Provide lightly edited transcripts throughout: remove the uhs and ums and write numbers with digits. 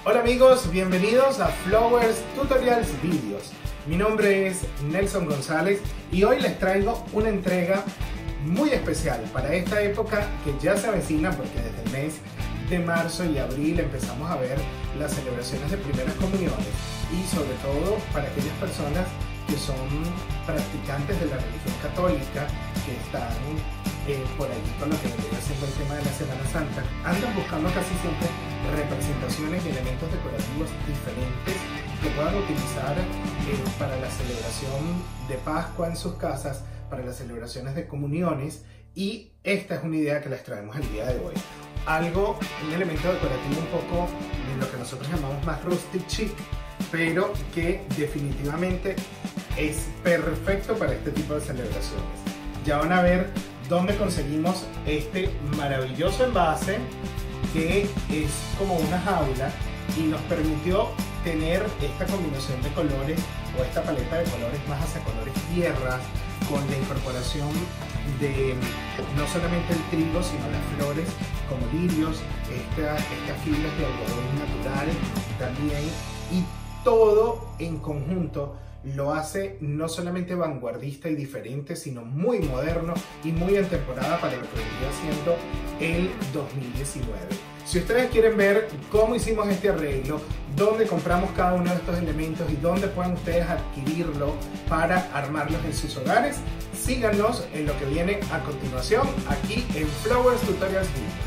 Hola amigos, bienvenidos a Flowers Tutorials Videos. Mi nombre es Nelson González y hoy les traigo una entrega muy especial para esta época que ya se avecina, porque desde el mes de marzo y abril empezamos a ver las celebraciones de primeras comuniones, y sobre todo para aquellas personas que son practicantes de la religión católica, que están por allí con lo que vendría siendo el tema de la Semana Santa, andan buscando casi siempre representaciones y elementos decorativos diferentes que puedan utilizar para la celebración de Pascua en sus casas, para las celebraciones de comuniones, y esta es una idea que les traemos el día de hoy. Un elemento decorativo un poco de lo que nosotros llamamos más rustic chic, pero que definitivamente es perfecto para este tipo de celebraciones. Ya van a ver dónde conseguimos este maravilloso envase, que es como una jaula y nos permitió tener esta combinación de colores, o esta paleta de colores más hacia colores tierras, con la incorporación de no solamente el trigo, sino las flores como lirios, estas fibras de algodón natural también, y todo en conjunto lo hace no solamente vanguardista y diferente, sino muy moderno y muy en temporada para lo que vendría siendo el 2019. Si ustedes quieren ver cómo hicimos este arreglo, dónde compramos cada uno de estos elementos y dónde pueden ustedes adquirirlo para armarlos en sus hogares, síganos en lo que viene a continuación aquí en Flowers Tutorials Video.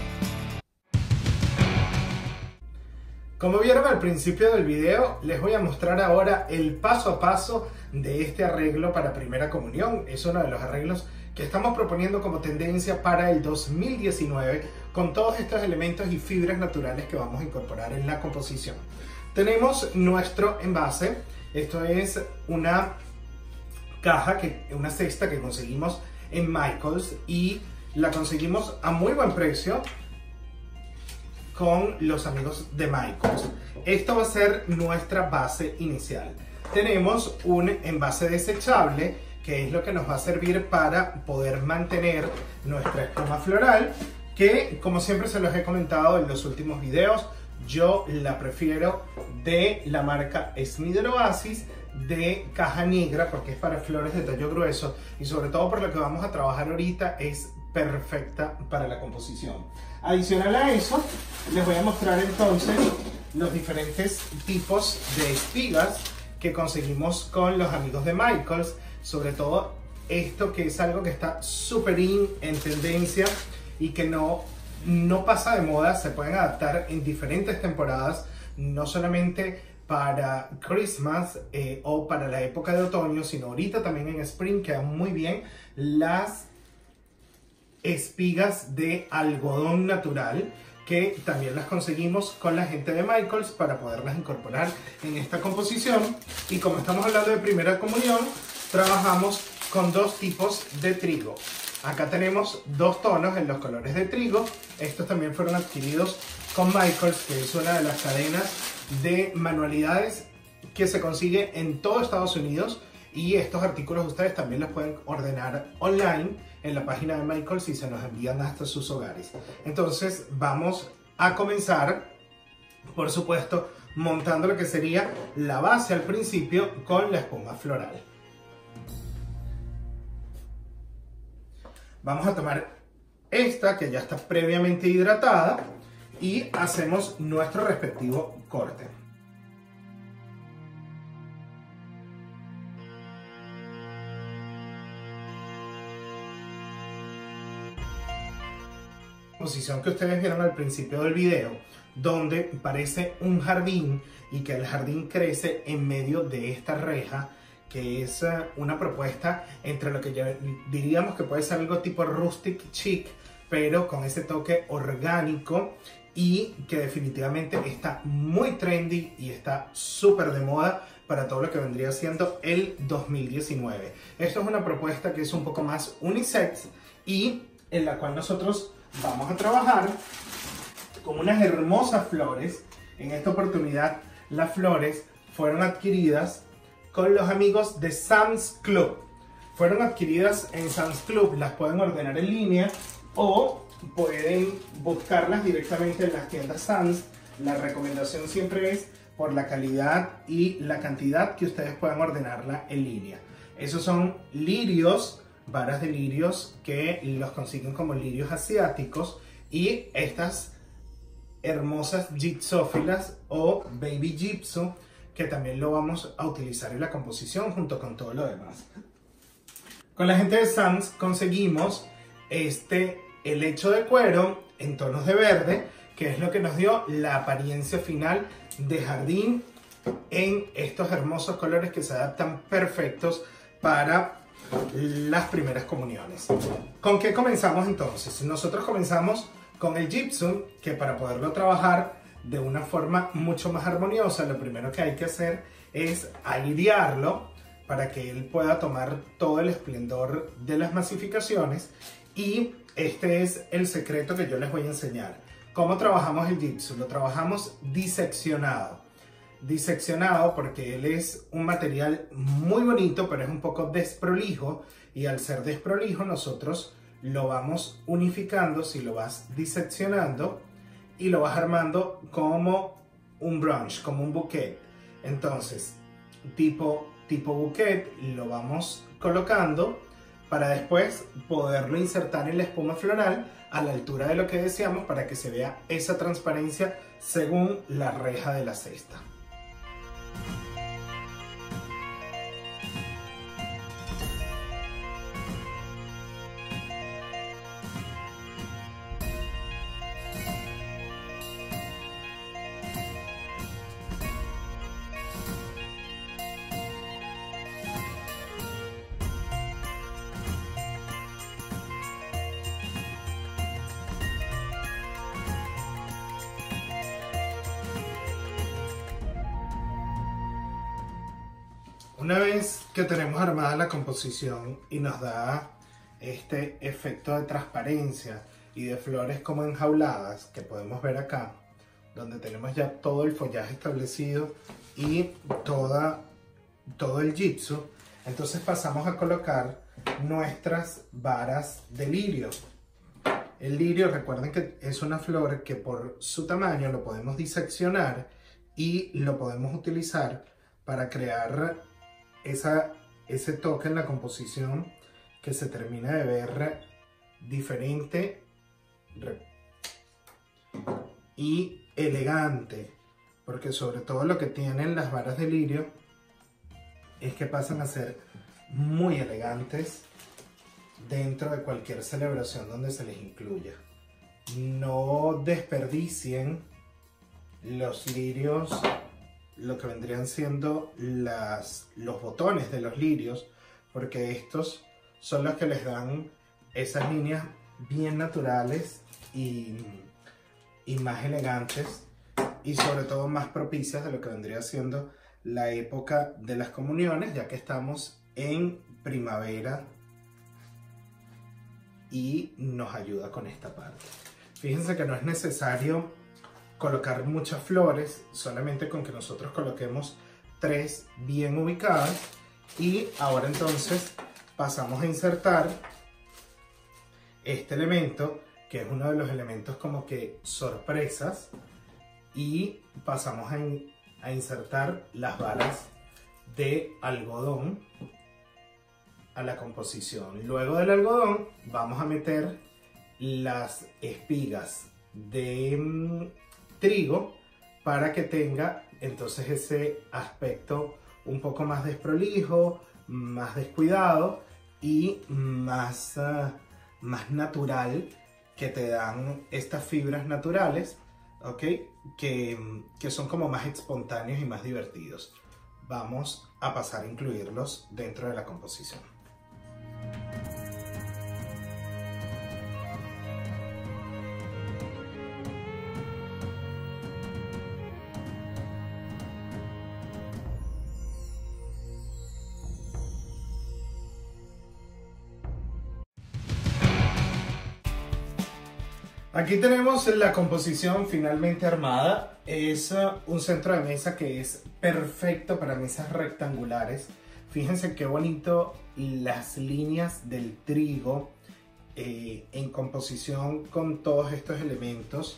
Como vieron al principio del video, les voy a mostrar ahora el paso a paso de este arreglo para primera comunión. Es uno de los arreglos que estamos proponiendo como tendencia para el 2019, con todos estos elementos y fibras naturales que vamos a incorporar en la composición. Tenemos nuestro envase. Esto es una cesta que conseguimos en Michaels, y la conseguimos a muy buen precio con los amigos de Michaels. Esto va a ser nuestra base inicial. Tenemos un envase desechable, que es lo que nos va a servir para poder mantener nuestra espuma floral, que como siempre se los he comentado en los últimos videos, yo la prefiero de la marca Smith Oasis, de caja negra, porque es para flores de tallo grueso, y sobre todo por lo que vamos a trabajar ahorita es perfecta para la composición. Adicional a eso, les voy a mostrar entonces los diferentes tipos de espigas que conseguimos con los amigos de Michaels. Sobre todo esto, que es algo que está súper en tendencia y que no pasa de moda. Se pueden adaptar en diferentes temporadas, no solamente para Christmas o para la época de otoño, sino ahorita también en Spring quedan muy bien las espigas de algodón natural, que también las conseguimos con la gente de Michaels para poderlas incorporar en esta composición. Y como estamos hablando de primera comunión, trabajamos con dos tipos de trigo. Acá tenemos dos tonos en los colores de trigo. Estos también fueron adquiridos con Michaels, que es una de las cadenas de manualidades que se consigue en todo Estados Unidos, y estos artículos ustedes también los pueden ordenar online en la página de Michaels y se nos envían hasta sus hogares. Entonces vamos a comenzar, por supuesto, montando lo que sería la base al principio con la espuma floral. Vamos a tomar esta, que ya está previamente hidratada, y hacemos nuestro respectivo corte. Posición que ustedes vieron al principio del video, donde parece un jardín y que el jardín crece en medio de esta reja, que es una propuesta entre lo que ya diríamos que puede ser algo tipo rustic chic, pero con ese toque orgánico, y que definitivamente está muy trendy y está súper de moda para todo lo que vendría siendo el 2019. Esto es una propuesta que es un poco más unisex y en la cual nosotros vamos a trabajar con unas hermosas flores. En esta oportunidad las flores fueron adquiridas con los amigos de Sam's Club. Fueron adquiridas en Sam's Club, las pueden ordenar en línea o pueden buscarlas directamente en las tiendas Sam's la recomendación siempre es por la calidad y la cantidad que ustedes puedan ordenarla en línea. Esos son lirios, varas de lirios que los consiguen como lirios asiáticos, y estas hermosas gypsófilas o baby gypsum, que también lo vamos a utilizar en la composición junto con todo lo demás. Con la gente de Sam's conseguimos este helecho de cuero en tonos de verde, que es lo que nos dio la apariencia final de jardín en estos hermosos colores que se adaptan perfectos para las primeras comuniones. ¿Con qué comenzamos entonces? Nosotros comenzamos con el gypsum, que para poderlo trabajar de una forma mucho más armoniosa, lo primero que hay que hacer es airearlo para que él pueda tomar todo el esplendor de las masificaciones, y este es el secreto que yo les voy a enseñar. ¿Cómo trabajamos el gypsum? Lo trabajamos diseccionado. Diseccionado porque él es un material muy bonito, pero es un poco desprolijo, y al ser desprolijo nosotros lo vamos unificando si lo vas diseccionando y lo vas armando como un brunch, como un bouquet. Entonces, tipo bouquet, lo vamos colocando para después poderlo insertar en la espuma floral a la altura de lo que deseamos, para que se vea esa transparencia según la reja de la cesta. Una vez que tenemos armada la composición y nos da este efecto de transparencia y de flores como enjauladas, que podemos ver acá, donde tenemos ya todo el follaje establecido y todo el gypsum, entonces pasamos a colocar nuestras varas de lirio. El lirio, recuerden que es una flor que por su tamaño lo podemos diseccionar y lo podemos utilizar para crear ese toque en la composición que se termina de ver diferente y elegante, porque sobre todo lo que tienen las varas de lirio es que pasan a ser muy elegantes dentro de cualquier celebración donde se les incluya. No desperdicien los lirios, lo que vendrían siendo los botones de los lirios, porque estos son los que les dan esas líneas bien naturales y más elegantes, y sobre todo más propicias de lo que vendría siendo la época de las comuniones, ya que estamos en primavera y nos ayuda con esta parte. Fíjense que no es necesario colocar muchas flores, solamente con que nosotros coloquemos 3 bien ubicadas. Y ahora entonces pasamos a insertar este elemento, que es uno de los elementos como que sorpresas, y pasamos a insertar las varas de algodón a la composición. Luego del algodón vamos a meter las espigas de trigo para que tenga entonces ese aspecto un poco más desprolijo, más descuidado y más natural, que te dan estas fibras naturales, ¿ok? Que son como más espontáneos y más divertidos. Vamos a pasar a incluirlos dentro de la composición. Aquí tenemos la composición finalmente armada. Es un centro de mesa que es perfecto para mesas rectangulares. Fíjense qué bonito las líneas del trigo en composición con todos estos elementos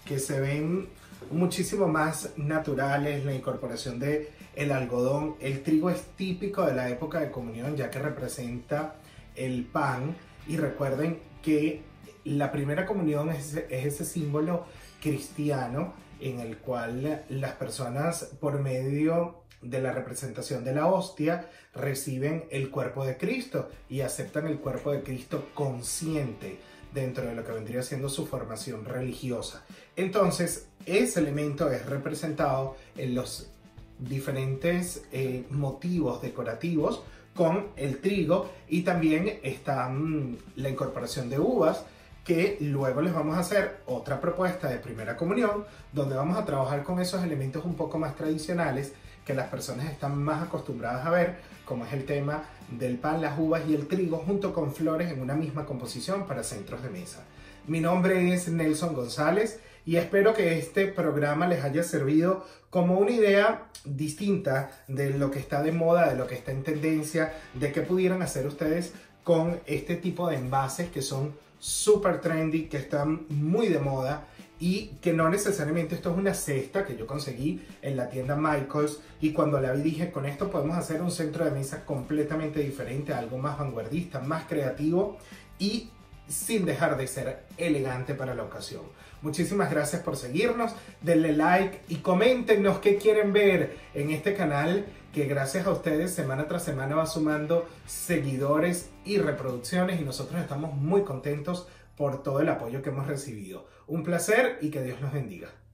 que se ven muchísimo más naturales, la incorporación de el algodón. El trigo es típico de la época de comunión, ya que representa el pan, y recuerden que la primera comunión es ese símbolo cristiano en el cual las personas, por medio de la representación de la hostia, reciben el cuerpo de Cristo y aceptan el cuerpo de Cristo consciente dentro de lo que vendría siendo su formación religiosa. Entonces, ese elemento es representado en los diferentes motivos decorativos con el trigo, y también está la incorporación de uvas, que luego les vamos a hacer otra propuesta de primera comunión, donde vamos a trabajar con esos elementos un poco más tradicionales que las personas están más acostumbradas a ver, como es el tema del pan, las uvas y el trigo, junto con flores en una misma composición para centros de mesa. Mi nombre es Nelson González y espero que este programa les haya servido como una idea distinta de lo que está de moda, de lo que está en tendencia, de qué pudieran hacer ustedes con este tipo de envases que son súper trendy, que están muy de moda, y que no necesariamente esto es una cesta que yo conseguí en la tienda Michaels, y cuando la vi dije, con esto podemos hacer un centro de mesa completamente diferente, algo más vanguardista, más creativo y sin dejar de ser elegante para la ocasión. Muchísimas gracias por seguirnos, denle like y coméntenos qué quieren ver en este canal, que gracias a ustedes semana tras semana va sumando seguidores y reproducciones, y nosotros estamos muy contentos por todo el apoyo que hemos recibido. Un placer y que Dios los bendiga.